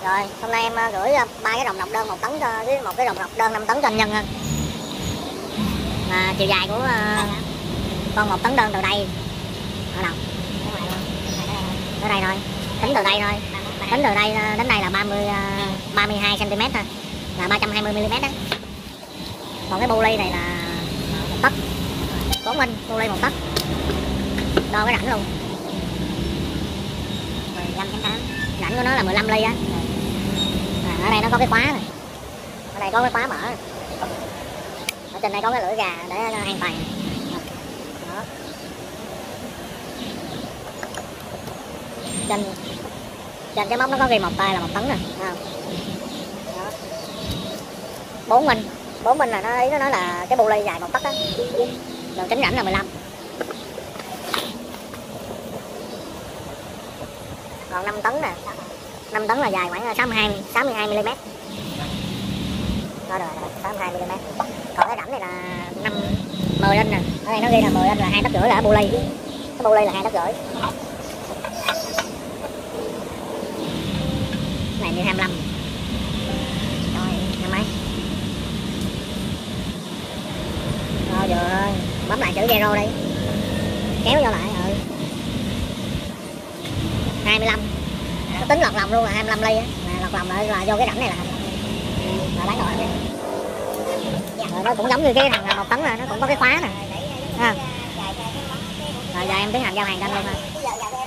Rồi, hôm nay em gửi 3 cái rồng nọc đơn 1 tấn cho với một cái rồng nọc đơn 5 tấn cho anh Nhân ha. Mà chiều dài của con 1 tấn đơn từ đây ở đâu? Ở đây thôi. Tính từ đây thôi. Tính từ đây đến đây là 32 cm thôi. Là 320 mm đó. Còn cái bu ly này là 1 tấc. 4 inch, bu ly 1 tấc. Đo cái rãnh luôn. 15.8. Rãnh của nó là 15 ly á. Ở đây nó có cái khóa này. Ở đây có cái khóa mở. Ở trên đây có cái lưỡi gà để an toàn. Đó. Trên cái móc nó có ghi một tay là 1 tấn nè. 4 inch. 4 inch là nó ý nó nói là cái bu ly dài 1 tấc á. Đường kính rãnh là 15. Còn 5 tấn nè. 5 tấn là dài khoảng 62 mm. Đó rồi, 62 mm. Còn cái rãnh này là 10 inch nè. Ở đây nó ghi là 10 inch là 2,5 tấc là bu ly. Cái bu ly là 2,5 tấc. Này như 25. Rồi, năm mấy? Rồi rồi, bấm lại chữ zero đi. Kéo vô lại rồi. 25. Nó tính lọt lòng luôn là 25 ly á. Lọt lòng lại là vô cái rãnh này là bán rồi. Rồi nó cũng giống như cái thằng 1 tấn là nó cũng có cái khóa nè. Ha. Rồi giờ em tiến hành giao hàng cho anh luôn ha.